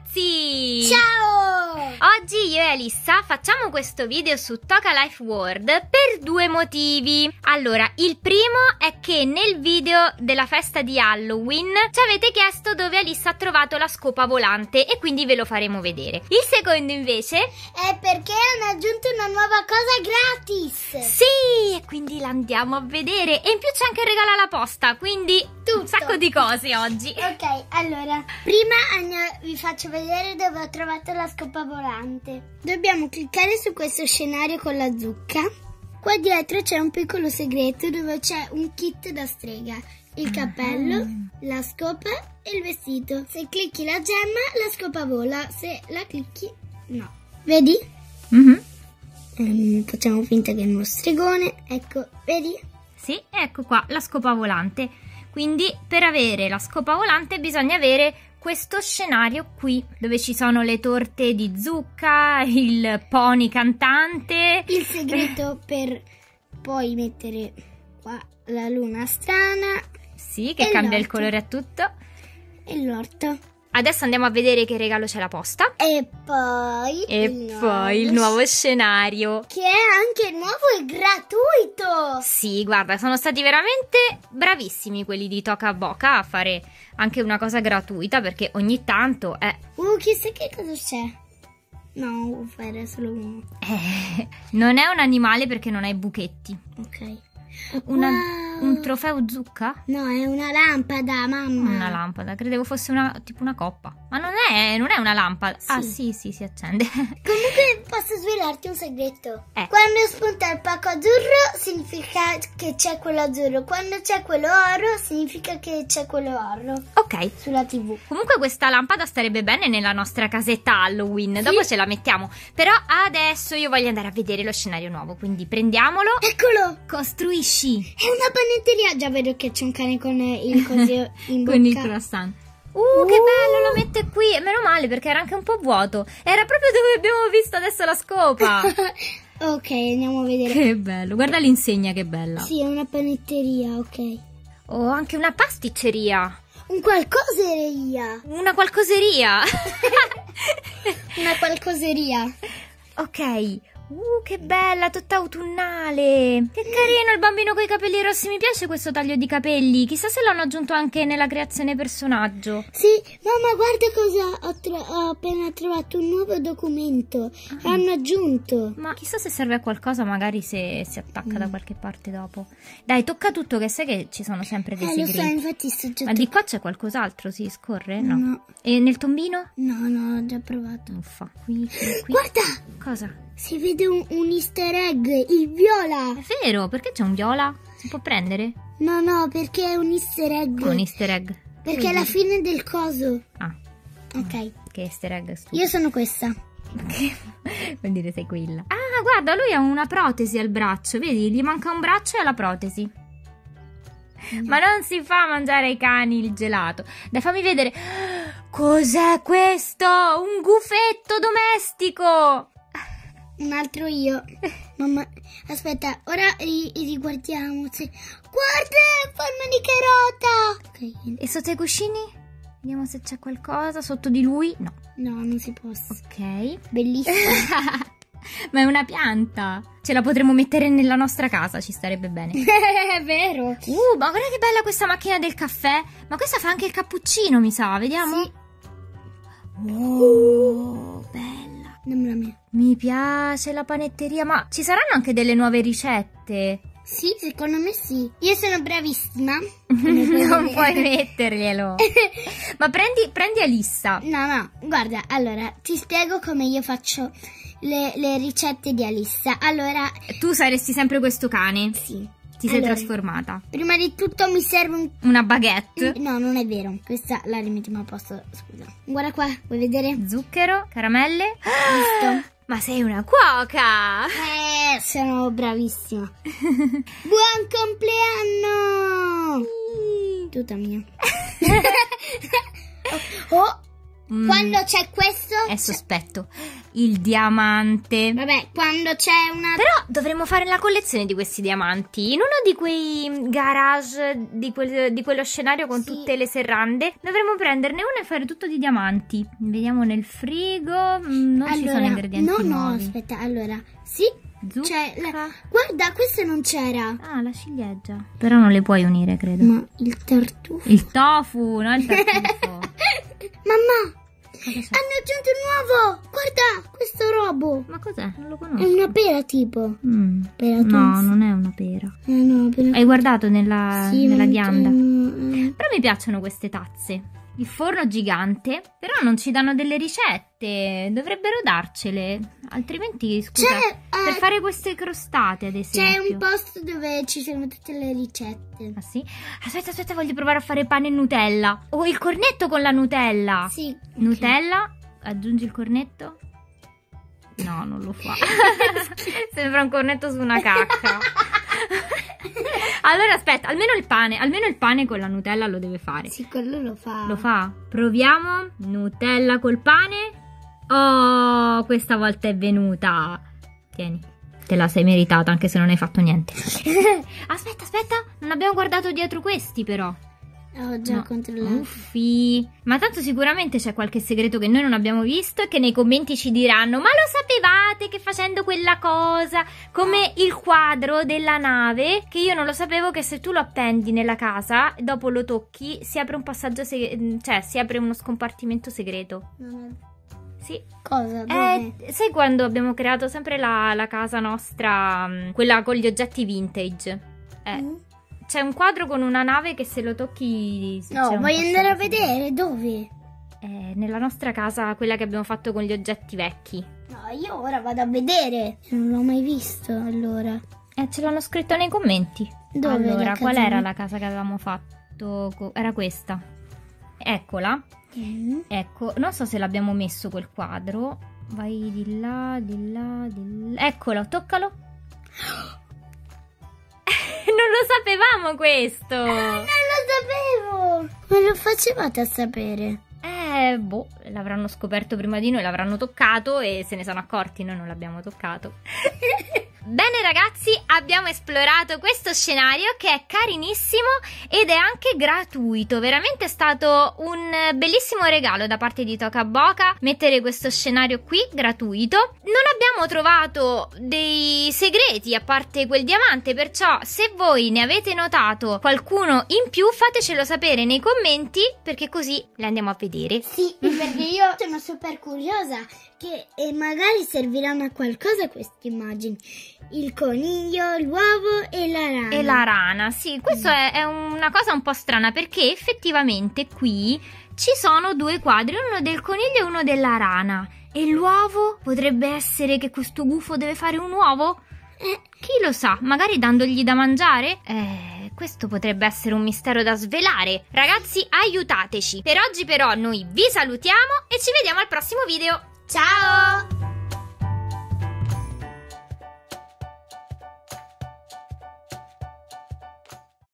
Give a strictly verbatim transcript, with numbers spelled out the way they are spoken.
ragazzi! Ciao! Oggi io e Alissa facciamo questo video su Toca Life World per due motivi. Allora, il primo è che nel video della festa di Halloween ci avete chiesto dove Alissa ha trovato la scopa volante e quindi ve lo faremo vedere. Il secondo invece è perché hanno aggiunto una nuova cosa gratis. Sì, e quindi l'andiamo a vedere. E in più c'è anche il regalo alla posta, quindi Tutto. un sacco di cose oggi. Ok, allora, prima Anna, vi faccio vedere dove ho trovato la scopa volante. Dobbiamo cliccare su questo scenario con la zucca. Qua dietro c'è un piccolo segreto dove c'è un kit da strega. Il cappello, la scopa e il vestito. Se clicchi la gemma, la scopa vola. Se la clicchi, no. Vedi? Mm-hmm. Um, facciamo finta che è uno stregone. Ecco, vedi? Sì, ecco qua la scopa volante. Quindi per avere la scopa volante bisogna avere questo scenario qui, dove ci sono le torte di zucca, il pony cantante. Il segreto per poi mettere qua la luna strana. Sì, che cambia il colore a tutto. E l'orto. Adesso andiamo a vedere che regalo c'è la posta. E poi E il poi il nuovo scenario. Che è anche nuovo e gratuito. Sì, guarda, sono stati veramente bravissimi quelli di Toca Boca a fare anche una cosa gratuita, perché ogni tanto è... Uh, chissà che cosa c'è. No, devo fare solo uno. Eh, non è un animale perché non hai buchetti. Ok. Una, Wow. Un trofeo zucca? No, è una lampada, mamma. Una lampada, credevo fosse una, tipo una coppa. Ma non è, non è una lampada. Sì. Ah sì, sì, si accende. Comunque posso svelarti un segreto. Eh. Quando spunta il pacco azzurro significa che c'è quello azzurro. Quando c'è quello oro significa che c'è quello oro. Ok. Sulla tivù. Comunque questa lampada starebbe bene nella nostra casetta Halloween. Sì. Dopo ce la mettiamo. Però adesso io voglio andare a vedere lo scenario nuovo. Quindi prendiamolo. Eccolo! Costruisci. È una panetteria. Già vedo che c'è un cane con il coso in bocca. Con il croissant. Uh, che bello, lo mette qui. E meno male perché era anche un po' vuoto. Era proprio dove abbiamo visto adesso la scopa. Ok, andiamo a vedere. Che bello. Guarda l'insegna, che bella. Sì, è una panetteria, ok. Oh, anche una pasticceria. Un qualcoseria. Una qualcoseria. Una qualcoseria. Ok. Uh, che bella, tutta autunnale. Che carino il bambino con i capelli rossi. Mi piace questo taglio di capelli. Chissà se l'hanno aggiunto anche nella creazione personaggio. Sì, mamma, guarda cosa ho, tro- ho appena trovato, un nuovo documento. Ah. Hanno aggiunto. Ma chissà se serve a qualcosa, magari se si attacca mm. da qualche parte dopo. Dai, tocca tutto, che sai che ci sono sempre dei Eh, segreti. lo so, infatti sto già... Ma di qua c'è qualcos'altro? Si scorre? No. No. E nel tombino? No, no, ho già provato. Uffa, qui, qui, qui. Guarda! Cosa? Si vede un, un easter egg, il viola. È vero, perché c'è un viola? Si può prendere? No, no, perché è un easter egg. Un easter egg. Perché è la fine del coso. Ah. Ok. Che easter egg stupido. Io sono questa. Vuol dire sei quella. Ah, guarda, lui ha una protesi al braccio. Vedi, gli manca un braccio e ha la protesi. Mm. Ma non si fa mangiare ai cani il gelato. Dai, fammi vedere. Cos'è questo? Un gufetto domestico. Un altro io. Mamma, aspetta, ora ri- riguardiamo. Se... Guarda, forma di carota. Ok. E sotto i cuscini? Vediamo se c'è qualcosa. Sotto di lui? No. No, non si può. Ok. Bellissimo. Ma è una pianta. Ce la potremmo mettere nella nostra casa, ci starebbe bene. È vero. Uh, ma guarda che bella questa macchina del caffè. Ma questa fa anche il cappuccino, mi sa. Vediamo. Sì. Oh, bella. Dammela a me. Mi piace la panetteria, ma ci saranno anche delle nuove ricette? Sì, secondo me sì. Io sono bravissima. Non puoi metterglielo. Ma prendi, prendi Alissa. No, no, guarda, allora, ti spiego come io faccio le, le ricette di Alissa. Allora... Tu saresti sempre questo cane? Sì. Ti sei allora, trasformata. Prima di tutto mi serve un... Una baguette? No, non è vero. Questa la rimettiamo a posto, scusa. Guarda qua, vuoi vedere? Zucchero, caramelle. Visto? Ma sei una cuoca! Eh, sono bravissima. Buon compleanno! Tutta mia. Oh, Mm, quando c'è questo... è sospetto. Il diamante. Vabbè, quando c'è una... Però dovremmo fare la collezione di questi diamanti. In uno di quei garage di, quel, di quello scenario con Sì. tutte le serrande, dovremmo prenderne uno e fare tutto di diamanti. Vediamo nel frigo. mm, Non ci sono ingredienti no, no, nuovi. aspetta, allora, sì, Zucca. c'è la- guarda, questo non c'era. Ah, la ciliegia. Però non le puoi unire, credo. Ma il tartufo. Il tofu, no il tartufo. Mamma, Cosa c'è? hanno aggiunto un nuovo. Guarda, questo robo. Ma cos'è? Non lo È conosco. una pera tipo. Mm. Pera No, tonza. non è una pera. Eh, no, pera... Hai guardato nella, Sì, nella ma- ghianda? mm, Però mi piacciono queste tazze. Il forno gigante, però non ci danno delle ricette, dovrebbero darcele, altrimenti scusa, C'è, per eh, fare queste crostate ad C'è esempio. un posto dove ci sono tutte le ricette. Ah sì? Aspetta, aspetta, voglio provare a fare pane e Nutella. O il cornetto con la Nutella. Sì. Nutella, aggiungi il cornetto. No, non lo fa. Sembra un cornetto su una cacca. Allora aspetta, almeno il pane, almeno il pane con la Nutella lo deve fare. Sì, quello lo fa. Lo fa? Proviamo. Nutella col pane. Oh, questa volta è venuta. Tieni, te la sei meritata anche se non hai fatto niente. Aspetta, aspetta, non abbiamo guardato dietro questi però. Ho già No. controllato. Uffi. Ma tanto sicuramente c'è qualche segreto che noi non abbiamo visto e che nei commenti ci diranno: ma lo sapevate che facendo quella cosa, come il quadro della nave, che io non lo sapevo, che se tu lo appendi nella casa e dopo lo tocchi si apre un passaggio segreto, cioè si apre uno scompartimento segreto. Non Sì. è- Cosa? Dove? Eh, sai quando abbiamo creato sempre la, la casa nostra, mh, quella con gli oggetti vintage? Eh, Mm? c'è un quadro con una nave che se lo tocchi c'è No, un voglio andare a passaggio segreto. vedere. Dove? Eh, nella nostra casa, quella che abbiamo fatto con gli oggetti vecchi. No, io ora vado a vedere. Non l'ho mai visto, allora. Eh, ce l'hanno scritto nei commenti. Dove Allora, la qual casa? era la casa che avevamo fatto? co- Era questa. Eccola. Mm. Ecco, non so se l'abbiamo messo quel quadro. Vai di là, di là, di là. Eccolo, toccalo. Non lo sapevamo questo. Non lo sapevo! Ma lo facevate a sapere? Eh, boh, l'avranno scoperto prima di noi, l'avranno toccato e se ne sono accorti, noi non l'abbiamo toccato. Bene ragazzi, abbiamo esplorato questo scenario che è carinissimo ed è anche gratuito. Veramente è stato un bellissimo regalo da parte di Tocaboca mettere questo scenario qui gratuito. Non abbiamo trovato dei segreti a parte quel diamante, perciò se voi ne avete notato qualcuno in più fatecelo sapere nei commenti, perché così le andiamo a vedere. Sì, perché io sono super curiosa che e magari serviranno a qualcosa queste immagini. Il coniglio, l'uovo e la rana. E la rana, sì, questo è, è una cosa un po' strana perché effettivamente qui ci sono due quadri, uno del coniglio e uno della rana. E l'uovo? Potrebbe essere che questo gufo deve fare un uovo? Eh, Chi lo sa, magari dandogli da mangiare? Eh, questo potrebbe essere un mistero da svelare. Ragazzi, aiutateci. Per oggi però noi vi salutiamo e ci vediamo al prossimo video. ciao!